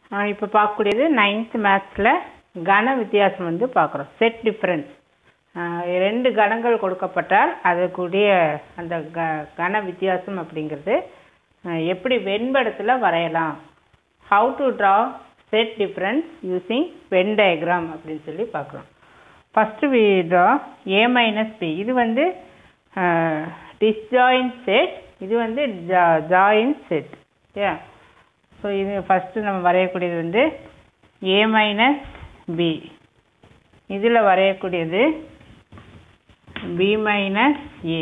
இப்போ பார்க்கக்கூடியது 9th மேத்ஸில் கன வித்தியாசம் வந்து பார்க்குறோம். Set difference. 2 கணங்கள் கொடுக்கப்பட்டால் அதுக்குரிய அந்த கன வித்தியாசம் அப்படிங்கிறது எப்படி வெண்படத்தில் வரையலாம். How to draw set difference using Venn diagram அப்படின்னு சொல்லி பார்க்குறோம். First we draw a minus b. இது வந்து டிஸ்ஜாயின்ட் செட், இது வந்து ஜாயின்ட் செட். ஓகே, ஸோ இது ஃபஸ்ட்டு நம்ம வரையக்கூடியது வந்து a மைனஸ் b. இதில் வரையக்கூடியது b மைனஸ் a.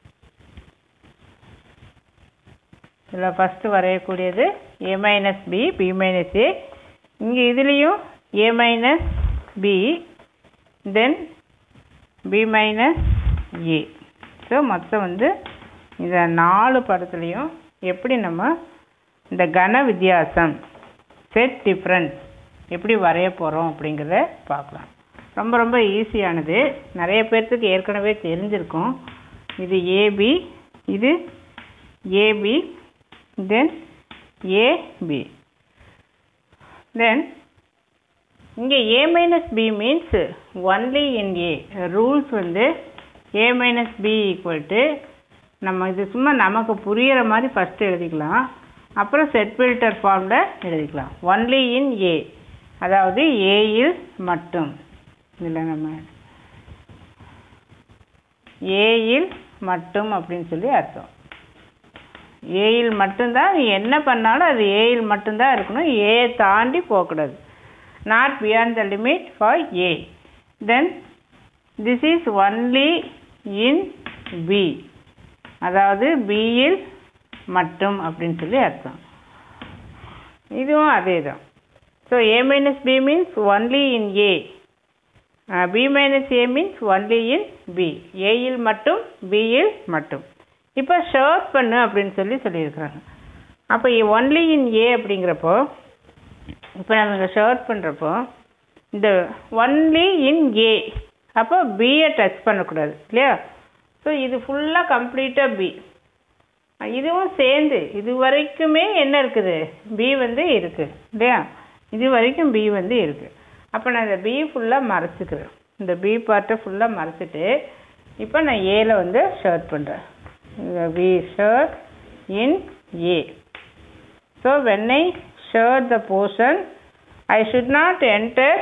இதில் ஃபஸ்ட்டு வரையக்கூடியது a minus b, b minus a. இங்கே இதுலேயும் a minus b, then b minus a. So மொத்தம் வந்து இந்த 4 படத்துலையும் எப்படி நம்ம இந்த கன வித்தியாசம் செட் டிஃப்ரென்ஸ் எப்படி வரைய போகிறோம் அப்படிங்கிறத பார்க்கலாம். ரொம்ப ரொம்ப ஈஸியானது, நிறைய பேர்த்துக்கு ஏற்கனவே தெரிஞ்சிருக்கும். இது ஏபி, இது ஏபி, தென் ஏபி. தென் இங்கே a minus b means only in a. Rules வந்து a minus b equal to, நம்ம இது சும்மா நமக்கு புரிகிற மாதிரி ஃபஸ்ட்டு எழுதிக்கலாம், அப்புறம் செட் ஃபில்டர் ஃபார்மில் எழுதிக்கலாம். ஒன்லி இன் ஏ, அதாவது ஏயில் மட்டும். இதில் நம்ம ஏயில் மட்டும் அப்படின்னு சொல்லி அர்த்தம். ஏயில் மட்டும்தான், நீ என்ன பண்ணாலும் அது ஏயில் மட்டும்தான் இருக்கணும், ஏ தாண்டி போகக்கூடாது. Not beyond the limit for A. Then this is only in B, அதாவது பியில் மட்டும் அப்படின்னு சொல்லி அர்த்தம். இதுவும் அதே தான். So a minus b means only in a, b minus a means only in b. ஏயில் மட்டும், பியில் மட்டும். இப்போ ஷார்ட் பண்ணு அப்படின்னு சொல்லியிருக்கிறாங்க. அப்போ ஒன்லி இன் a அப்படிங்கிறப்போ, இப்போ நம்ம இங்கே ஷார்ட் பண்ணுறப்போ இந்த ஒன்லி இன் a, அப்போ பியை டச் பண்ணக்கூடாது இல்லையா. ஸோ இது ஃபுல்லாக கம்ப்ளீட்டாக பி. இதுவும் சேர்ந்து இது வரைக்குமே என்ன இருக்குது, பி வந்து இருக்குது இல்லையா. இது வரைக்கும் பி வந்து இருக்குது. அப்போ நான் இந்த பி ஃபுல்லாக மறைச்சிக்கிறேன். இந்த பி பார்ட்டை ஃபுல்லாக மறைச்சிட்டு இப்போ நான் ஏல வந்து ஷர்ட் பண்ணுறேன். B shade in A. So when I shade the portion I should not enter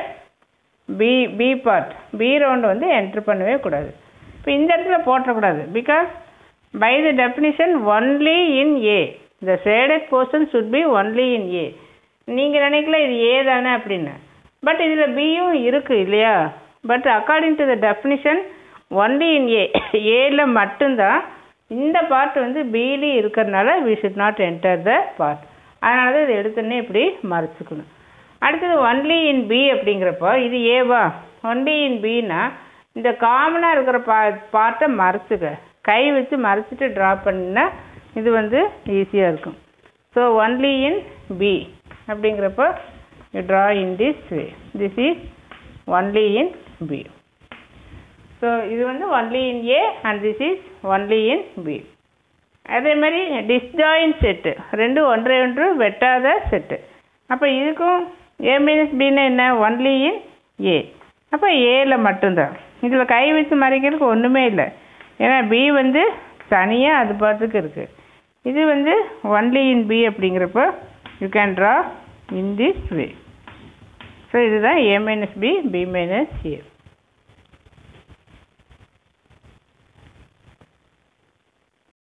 B part. B round வந்து என்டர் பண்ணவே கூடாது. இப்போ இந்த இடத்துல போட்டக்கூடாது. Because by the definition only in A, the shaded portion should be only in A. நீங்கள் நினைக்கல இது ஏ தானே அப்படின்னு, பட் இதில் பியும் இருக்குது இல்லையா. But according to the definition only in A, ஏல மட்டும்தான். இந்த பார்ட் வந்து பியிலையும் இருக்கிறதுனால we should not enter the part. அதனால தான் இதை எடுத்துன்னே இப்படி மறைச்சிக்கணும். அடுத்தது ஒன்லி இன் பி அப்படிங்கிறப்போ இது ஏவா. ஒன்லி இன் பின்னா இந்த காமனாக இருக்கிற பார்ட்டை மறைச்சிக்க, கை வச்சு மறைச்சிட்டு ட்ரா பண்ணினா இது வந்து ஈஸியாக இருக்கும். ஸோ ஒன்லி இன் பி அப்படிங்கிறப்போ you draw in this way. This is only in B. So இது வந்து only in A and this is only in B. அதே மாதிரி டிஸ்ஜாயின்ட் செட்டு, ரெண்டும் ஒன்றை ஒன்று வெட்டாத செட்டு. அப்போ இதுக்கும் ஏ மைனஸ் பின்னா என்ன, ஒன்லி இன் ஏ. அப்போ ஏல மட்டும்தான். இதில் கை வச்சு மறைக்கிறதுக்கு ஒன்றுமே இல்லை, ஏன்னா பி வந்து தனியாக அது பார்த்துக்கு இருக்குது. இது வந்து ஒன்லி இன் பி அப்படிங்கிறப்போ you can draw in this way. So இதுதான் A minus B, B minus A.